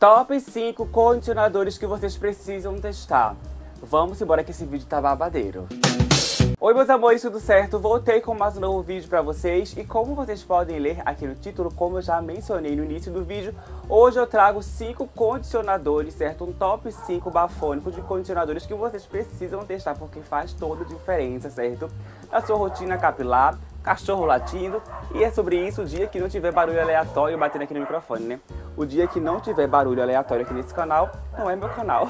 Top 5 condicionadores que vocês precisam testar. Vamos embora que esse vídeo tá babadeiro. Oi meus amores, tudo certo? Voltei com mais um novo vídeo pra vocês e como vocês podem ler aqui no título, como eu já mencionei no início do vídeo, hoje eu trago 5 condicionadores, certo? Um top 5 bafônico de condicionadores que vocês precisam testar porque faz toda a diferença, certo? Na sua rotina capilar, cachorro latindo, e é sobre isso o dia que não tiver barulho aleatório batendo aqui no microfone, né? O dia que não tiver barulho aleatório aqui nesse canal, não é meu canal.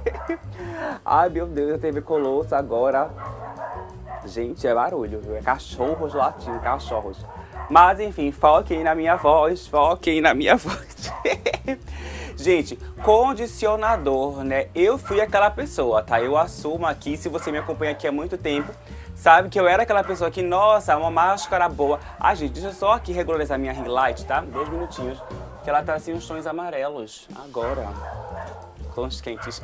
Ai meu Deus, a TV Colosso agora... Gente, é barulho, viu? É cachorros latindo, cachorros. Mas enfim, foquem na minha voz, foquem na minha voz. Gente, condicionador, né? Eu fui aquela pessoa, tá? Eu assumo aqui, se você me acompanha aqui há muito tempo, sabe que eu era aquela pessoa que, nossa, uma máscara boa. Ah, gente, deixa eu só aqui regularizar minha ring light, tá? 2 minutinhos, que ela tá assim uns tons amarelos. Agora, tons quentes.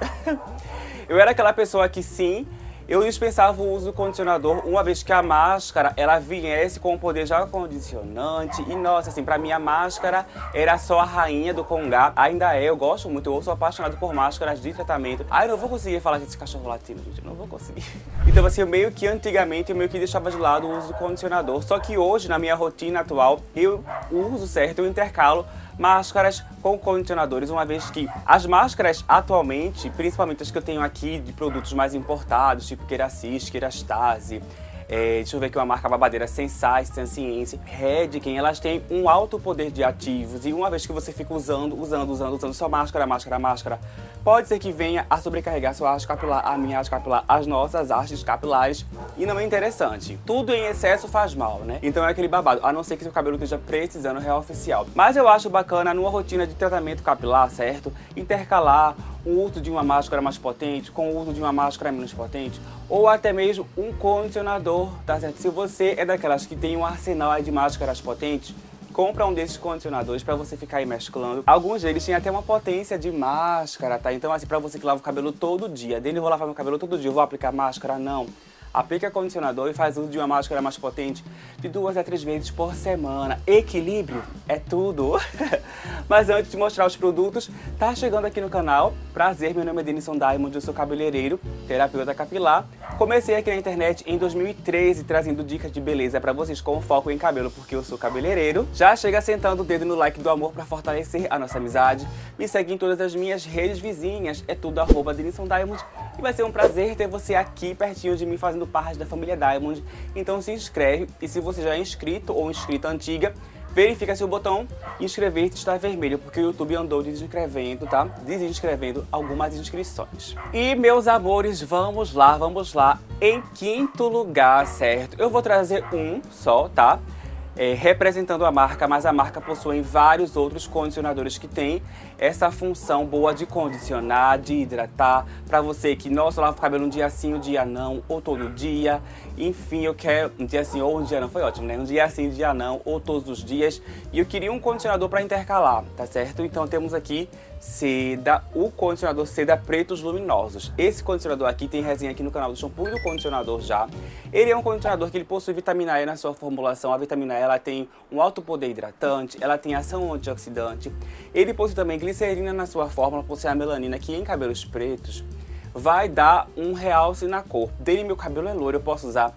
Eu era aquela pessoa que sim, eu dispensava o uso do condicionador uma vez que a máscara, ela viesse com o poder já condicionante. E nossa, assim, pra mim a máscara era só a rainha do congá. Ainda é, eu gosto muito, eu sou apaixonado por máscaras de tratamento. Ah, eu não vou conseguir falar desse cachorro latino, gente, eu não vou conseguir. Então assim, meio que antigamente eu meio que deixava de lado o uso do condicionador. Só que hoje, na minha rotina atual, eu uso, certo, eu intercalo máscaras com condicionadores, uma vez que as máscaras atualmente, principalmente as que eu tenho aqui de produtos mais importados, tipo Keracis, Kerastase, deixa eu ver aqui uma marca babadeira, Sensai, Sensiense, Redken, elas têm um alto poder de ativos e uma vez que você fica usando só máscara, pode ser que venha a sobrecarregar sua haste capilar, a minha haste capilar, as nossas hastes capilares e não é interessante. Tudo em excesso faz mal, né? Então é aquele babado, a não ser que seu cabelo esteja precisando real oficial. Mas eu acho bacana numa rotina de tratamento capilar, certo? Intercalar o uso de uma máscara mais potente com o uso de uma máscara menos potente, ou até mesmo um condicionador, tá certo? Se você é daquelas que tem um arsenal aí de máscaras potentes, compra um desses condicionadores pra você ficar aí mesclando. Alguns deles têm até uma potência de máscara, tá? Então assim, pra você que lava o cabelo todo dia, dele eu vou lavar meu cabelo todo dia, eu vou aplicar máscara? Não. Aplica condicionador e faz uso de uma máscara mais potente de 2 a 3 vezes por semana. Equilíbrio é tudo. Mas antes de mostrar os produtos, tá chegando aqui no canal. Prazer, meu nome é Denison Diamond, eu sou cabeleireiro, terapeuta capilar. Comecei aqui na internet em 2013, trazendo dicas de beleza pra vocês com foco em cabelo, porque eu sou cabeleireiro. Já chega sentando o dedo no like do amor pra fortalecer a nossa amizade. Me segue em todas as minhas redes vizinhas, é tudo @Denison Diamond. E vai ser um prazer ter você aqui pertinho de mim, fazendo parte da família Diamond. Então se inscreve e se você já é inscrito ou inscrita antiga, verifica se o botão inscrever-se está vermelho, porque o YouTube andou desinscrevendo, tá? Desinscrevendo algumas inscrições. E meus amores, vamos lá. Em quinto lugar, certo? Eu vou trazer um só, tá? Representando a marca, mas a marca possui vários outros condicionadores que tem essa função boa de condicionar, de hidratar, pra você que, nossa, lava o cabelo um dia sim, um dia não, ou todo dia, enfim, eu quero um dia sim ou um dia não, foi ótimo, né? Um dia sim, um dia não, ou todos os dias, e eu queria um condicionador pra intercalar, tá certo? Então temos aqui Seda, o condicionador Seda Pretos Luminosos. Esse condicionador aqui tem resenha aqui no canal do shampoo e do condicionador já. Ele é um condicionador que ele possui vitamina E na sua formulação. A vitamina E ela tem um alto poder hidratante, ela tem ação antioxidante. Ele possui também glicerina na sua fórmula, possui a melanina que em cabelos pretos vai dar um realce na cor. Dele meu cabelo é loiro, eu posso usar.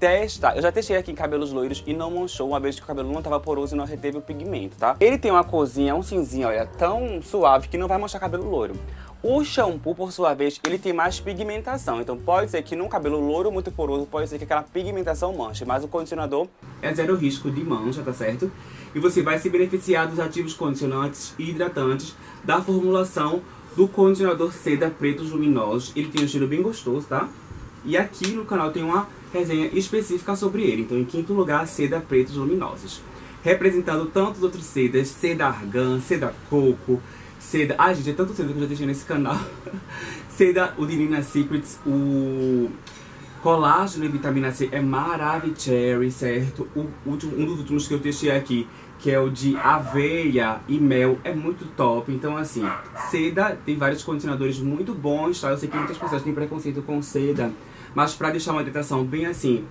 Eu já testei aqui em cabelos loiros e não manchou, uma vez que o cabelo não estava poroso e não reteve o pigmento, tá? Ele tem uma corzinha, um cinzinho, olha, tão suave que não vai manchar cabelo loiro. O shampoo, por sua vez, ele tem mais pigmentação, então pode ser que num cabelo loiro muito poroso, pode ser que aquela pigmentação manche, mas o condicionador é zero risco de mancha, tá certo? E você vai se beneficiar dos ativos condicionantes e hidratantes da formulação do condicionador Seda Pretos Luminosos. Ele tem um cheiro bem gostoso, tá? E aqui no canal tem uma resenha específica sobre ele. Então, em quinto lugar, Seda Pretos Luminosos. Representando tantos outros sedas, seda argan, seda coco, seda... Ai, gente, é tanto seda que eu já deixei nesse canal. Seda, o de Nina Secrets, o colágeno e vitamina C é Maravicherry, certo? Um dos últimos que eu testei aqui, que é o de aveia e mel, é muito top. Então assim, seda tem vários condicionadores muito bons, tá? Eu sei que muitas pessoas têm preconceito com seda, mas pra deixar uma hidratação bem assim,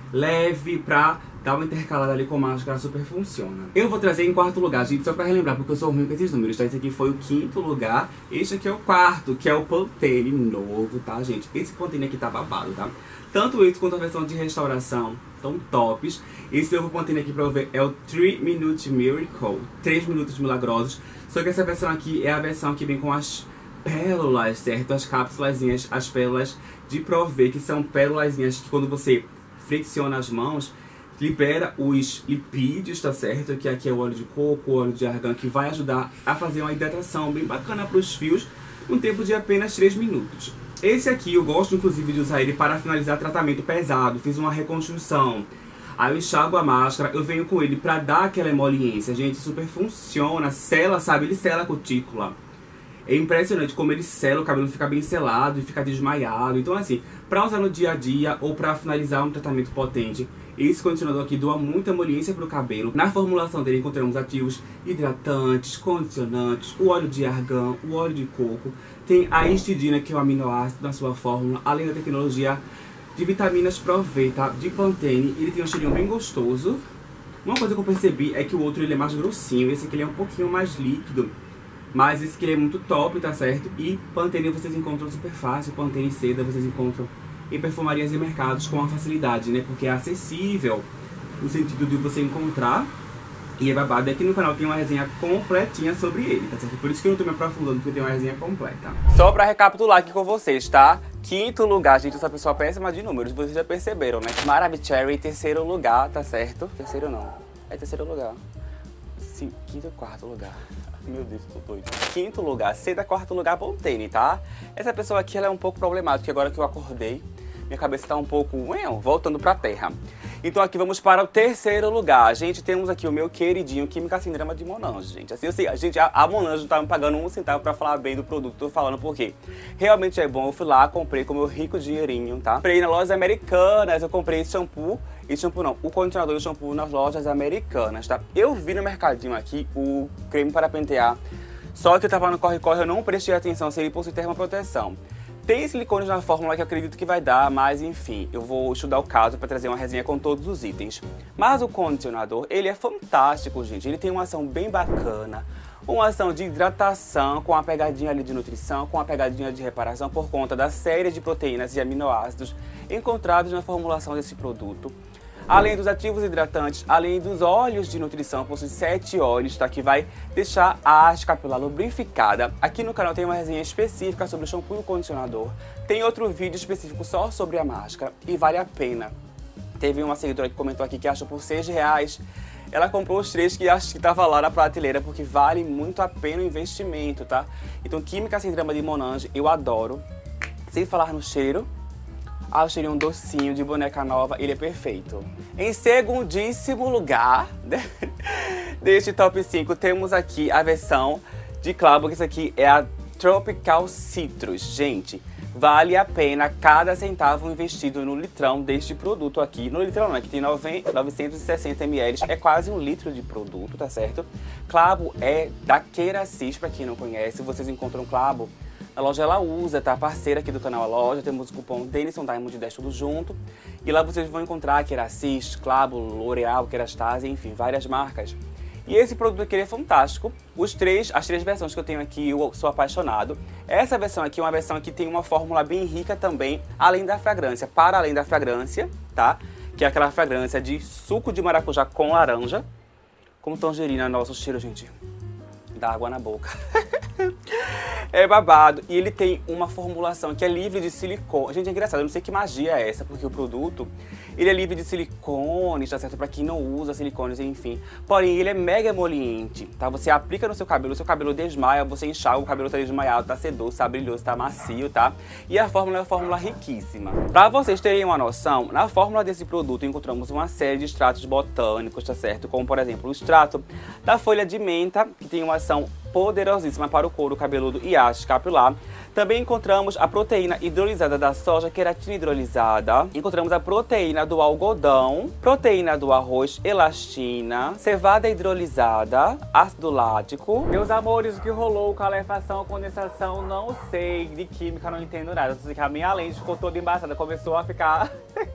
leve pra dar uma intercalada ali com máscara, super funciona. Eu vou trazer em quarto lugar, gente, só pra relembrar, porque eu sou ruim com esses números, tá? Esse aqui foi o quinto lugar, este aqui é o quarto, que é o Pantene novo, tá, gente? Esse Pantene aqui tá babado, tá? Tanto esse quanto a versão de restauração estão tops. Esse novo Pantene aqui pra eu ver é o 3 Minute Miracle, 3 minutos milagrosos. Só que essa versão aqui é a versão que vem com as pérolas, certo? As cápsulazinhas, as pérolas de Provê, que são pérolazinhas que quando você fricciona as mãos, libera os lipídios, tá certo? Que aqui é o óleo de coco, o óleo de argan, que vai ajudar a fazer uma hidratação bem bacana para os fios, um tempo de apenas 3 minutos. Esse aqui eu gosto inclusive de usar ele para finalizar tratamento pesado, fiz uma reconstrução. Aí eu enxago a máscara, eu venho com ele para dar aquela emoliência, gente, super funciona, sela, sabe? Ele sela a cutícula. É impressionante como ele sela, o cabelo fica bem selado e fica desmaiado. Então assim, pra usar no dia a dia ou pra finalizar um tratamento potente, esse condicionador aqui doa muita emoliência pro cabelo. Na formulação dele encontramos ativos hidratantes, condicionantes, o óleo de argan, o óleo de coco. Tem a histidina, que é o aminoácido na sua fórmula, além da tecnologia de vitaminas Provê, tá? De Pantene. Ele tem um cheirinho bem gostoso. Uma coisa que eu percebi é que o outro ele é mais grossinho, esse aqui ele é um pouquinho mais líquido. Mas esse aqui é muito top, tá certo? E Pantene vocês encontram super fácil, Pantene Seda vocês encontram em perfumarias e mercados com uma facilidade, né? Porque é acessível, no sentido de você encontrar. E é babado. Aqui no canal tem uma resenha completinha sobre ele, tá certo? Por isso que eu não tô me aprofundando, porque tem uma resenha completa. Só pra recapitular aqui com vocês, tá? Quinto lugar, gente, essa pessoa péssima de números, vocês já perceberam, né? Maravicherry, terceiro lugar, tá certo? Terceiro não, é terceiro lugar. Sim, quinto e quarto lugar. Meu Deus, tô doido. Quinto lugar, Seda, quarto lugar, Pantene, tá? Essa pessoa aqui, ela é um pouco problemática, agora que eu acordei, minha cabeça tá um pouco, voltando pra terra. Então aqui vamos para o terceiro lugar. Gente, temos aqui o meu queridinho Química Sindrama de Monange, gente. Assim, eu sei, gente, a Monange não tá me pagando um centavo pra falar bem do produto. Tô falando porque realmente é bom. Eu fui lá, comprei com o meu rico dinheirinho, tá? Comprei nas lojas americanas, eu comprei esse shampoo. Esse shampoo não, o condicionador e o shampoo nas lojas americanas, tá? Eu vi no mercadinho aqui o creme para pentear. Só que eu tava no corre-corre, eu não prestei atenção se ele possui termoproteção. Tem silicones na fórmula que eu acredito que vai dar, mas enfim, eu vou estudar o caso para trazer uma resenha com todos os itens. Mas o condicionador, ele é fantástico, gente. Ele tem uma ação bem bacana, uma ação de hidratação com uma pegadinha ali de nutrição, com uma pegadinha de reparação por conta da série de proteínas e aminoácidos encontrados na formulação desse produto. Além dos ativos hidratantes, além dos óleos de nutrição, possui 7 óleos, tá? Que vai deixar a haste capilar lubrificada. Aqui no canal tem uma resenha específica sobre o shampoo e o condicionador. Tem outro vídeo específico só sobre a máscara e vale a pena. Teve uma seguidora que comentou aqui que achou por R$6. Ela comprou os 3 que acho que tava lá na prateleira, porque vale muito a pena o investimento, tá? Então, Química Sindrama de Monange, eu adoro. Sem falar no cheiro. Ah, o cheirinho docinho de boneca nova, ele é perfeito. Em segundíssimo lugar deste top 5, temos aqui a versão de clavo, que isso aqui é a Tropical Citrus. Gente, vale a pena cada centavo investido no litrão deste produto aqui. No litrão não, aqui tem 960 ml, é quase 1 litro de produto, tá certo? Clavo é da Keracis, pra quem não conhece, vocês encontram clavo. A loja ela usa, tá? Parceira aqui do canal a loja, temos o cupom Denison Diamond 10 tudo junto. E lá vocês vão encontrar Keracis, Clavo, L'Oreal, Kerastase, enfim, várias marcas. E esse produto aqui ele é fantástico. As três versões que eu tenho aqui, eu sou apaixonado. Essa versão aqui é uma versão que tem uma fórmula bem rica também, além da fragrância. Para além da fragrância, tá? Que é aquela fragrância de suco de maracujá com laranja. Como tangerina, nossa, o cheiro, gente, dá água na boca. É babado. E ele tem uma formulação que é livre de silicone. Gente, é engraçado, eu não sei que magia é essa, porque o produto, ele é livre de silicones, tá certo? Pra quem não usa silicones, enfim. Porém, ele é mega emoliente, tá? Você aplica no seu cabelo desmaia, você enxaga, o cabelo tá desmaiado, tá sedoso, tá brilhoso, tá macio, tá? E a fórmula é uma fórmula riquíssima. Pra vocês terem uma noção, na fórmula desse produto encontramos uma série de extratos botânicos, tá certo? Como, por exemplo, o extrato da folha de menta, que tem uma ação poderosíssima para o couro cabeludo e haste capilar. Também encontramos a proteína hidrolisada da soja, queratina hidrolisada. Encontramos a proteína do algodão, proteína do arroz, elastina, cevada hidrolisada, ácido lático. Meus amores, o que rolou? Calefação, condensação, não sei. De química, não entendo nada. Só sei que a minha lente ficou toda embaçada, começou a ficar...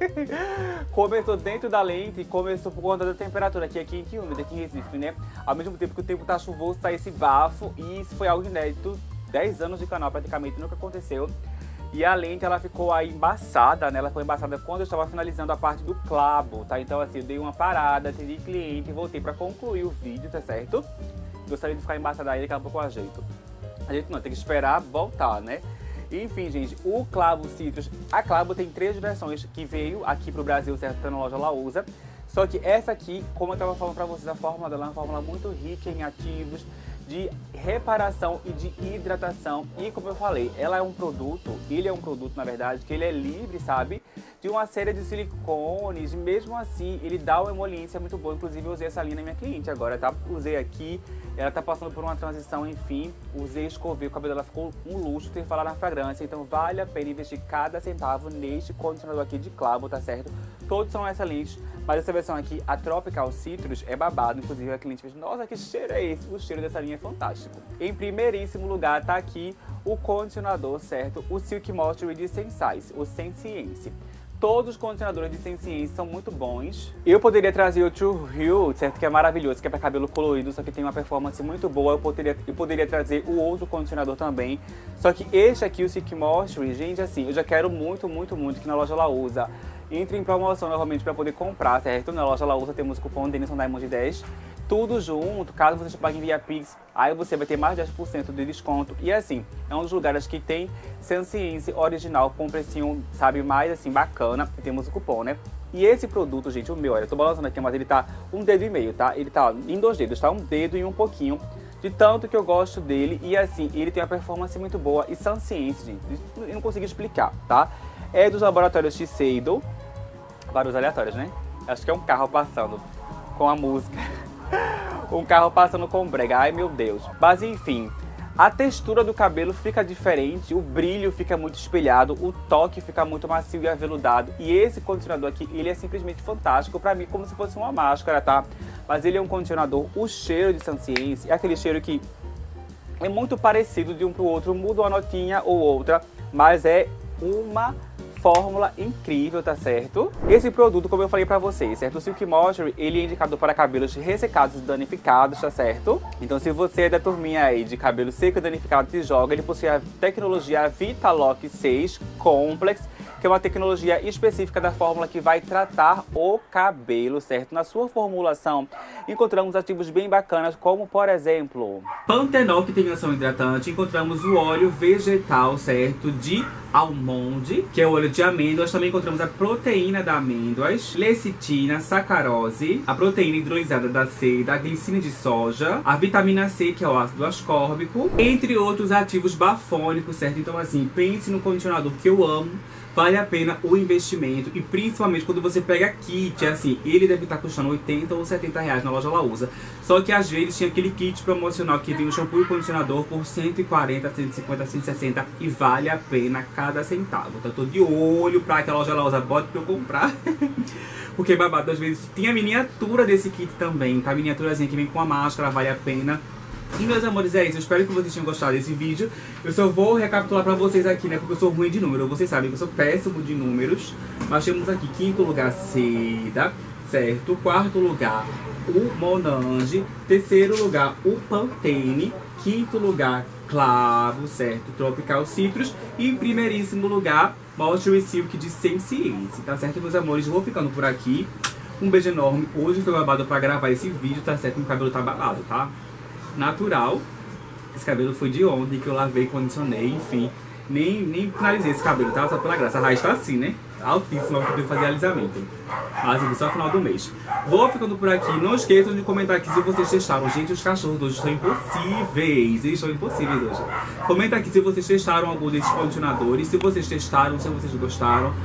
começou dentro da lente e começou por conta da temperatura, que é quente e úmida aqui em Recife, né? Ao mesmo tempo que o tempo tá chuvoso, tá esse bafo, e isso foi algo inédito. 10 anos de canal praticamente nunca aconteceu. E a lente ela ficou aí embaçada, né? Ela foi embaçada quando eu estava finalizando a parte do clavo, tá? Então assim, eu dei uma parada, atendi cliente e voltei pra concluir o vídeo, tá certo? Gostaria de ficar embaçada aí, daqui a pouco eu ajeito. Ajeito não, tem que esperar voltar, né? Enfim, gente, o Clavo Citrus, a Clavo tem 3 versões que veio aqui pro Brasil, certo? Tá na loja Lausa. Só que essa aqui, como eu tava falando pra vocês, a fórmula dela é uma fórmula muito rica em ativos, de reparação e de hidratação. E como eu falei, ela é um produto, ele é um produto, na verdade, que ele é livre, sabe? De uma série de silicones, mesmo assim, ele dá uma emoliência muito boa. Inclusive, eu usei essa linha na minha cliente agora, tá? Usei aqui, ela tá passando por uma transição, enfim. Usei, escovei, o cabelo dela ficou um luxo, sem falar na fragrância. Então, vale a pena investir cada centavo neste condicionador aqui de clavo, tá certo? Todos são excelentes, mas essa versão aqui, a Tropical Citrus, é babado. Inclusive, a cliente fez, nossa, que cheiro é esse? O cheiro dessa linha é fantástico. Em primeiríssimo lugar, tá aqui o condicionador, certo? O Silk Moisture de Sensience, o Sensience. Todos os condicionadores de Sensience são muito bons. Eu poderia trazer o True Hue, certo? Que é maravilhoso, que é para cabelo colorido, só que tem uma performance muito boa. Eu poderia trazer o outro condicionador também. Só que este aqui, o Silk Moisture, gente, assim, eu já quero muito, muito, muito que na loja Lausa entre em promoção novamente para poder comprar, certo? Na loja Lausa temos o cupom Denison Diamond 10. Tudo junto, caso você pague via Pix, aí você vai ter mais de 10% de desconto. E assim, é um dos lugares que tem Sensience original com um precinho, sabe, mais assim, bacana. E temos o cupom, né? E esse produto, gente, o meu, olha, eu tô balançando aqui, mas ele tá 1,5 dedo, tá? Ele tá em 2 dedos, tá? 1 dedo e um pouquinho. De tanto que eu gosto dele. E assim, ele tem uma performance muito boa. E Sensience, gente, eu não consigo explicar, tá? É dos laboratórios Shiseido. Vários aleatórios, né? Acho que é um carro passando com a música. Um carro passando com brega, ai meu Deus. Mas enfim, a textura do cabelo fica diferente, o brilho fica muito espelhado, o toque fica muito macio e aveludado. E esse condicionador aqui, ele é simplesmente fantástico pra mim, como se fosse uma máscara, tá? Mas ele é um condicionador, o cheiro de Sensience é aquele cheiro que é muito parecido de um pro outro, muda uma notinha ou outra, mas é uma fórmula incrível, tá certo? Esse produto, como eu falei pra vocês, certo? O Silk Moisture, ele é indicado para cabelos ressecados e danificados, tá certo? Então, se você é da turminha aí de cabelo seco e danificado, se joga, ele possui a tecnologia Vitalock 6 Complex, que é uma tecnologia específica da fórmula que vai tratar o cabelo, certo? Na sua formulação, encontramos ativos bem bacanas, como, por exemplo, pantenol, que tem ação hidratante. Encontramos o óleo vegetal, certo? De almond, que é o óleo de amêndoas. Também encontramos a proteína da amêndoas, lecitina, sacarose, a proteína hidrolisada da seda, a glicina de soja, a vitamina C, que é o ácido ascórbico, entre outros ativos bafônicos, certo? Então, assim, pense no condicionador que eu amo. Vale a pena o investimento, e principalmente quando você pega kit, assim, ele deve estar custando 80 ou 70 reais na loja Lausa. Só que às vezes tinha aquele kit promocional que vem o shampoo e o condicionador por 140, 150, 160 e vale a pena cada centavo. Então eu tô de olho pra que a loja Lausa bote pra eu comprar. Porque babado, às vezes tem a miniatura desse kit também, tá? A miniaturazinha que vem com a máscara, vale a pena. E meus amores, é isso, eu espero que vocês tenham gostado desse vídeo. Eu só vou recapitular pra vocês aqui, né, porque eu sou ruim de número. Vocês sabem que eu sou péssimo de números. Nós temos aqui 5º lugar Seda, certo? 4º lugar o Monange, 3º lugar o Pantene, 5º lugar Clavo, certo? Tropical Citrus. E em primeiríssimo lugar, Moisture Silk de Sensience, tá certo, meus amores? Vou ficando por aqui. Um beijo enorme. Hoje foi babado pra gravar esse vídeo, tá certo? Meu cabelo tá babado, tá? Natural. Esse cabelo foi de ontem que eu lavei, condicionei, enfim. Nem finalizei esse cabelo, tá? Só pela graça. A raiz tá assim, né? Altíssima, porque eu tenho que fazer alisamento. Mas enfim, só no final do mês. Vou ficando por aqui. Não esqueçam de comentar aqui se vocês testaram. Gente, os cachorros hoje estão impossíveis. Eles estão impossíveis hoje. Comenta aqui se vocês testaram algum desses condicionadores. Se vocês testaram, se vocês gostaram.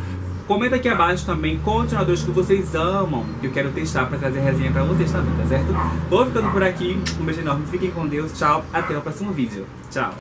Comenta aqui abaixo também condicionadores que vocês amam, que eu quero testar pra trazer resenha pra vocês também, tá certo? Vou ficando por aqui, um beijo enorme, fiquem com Deus, tchau, até o próximo vídeo. Tchau!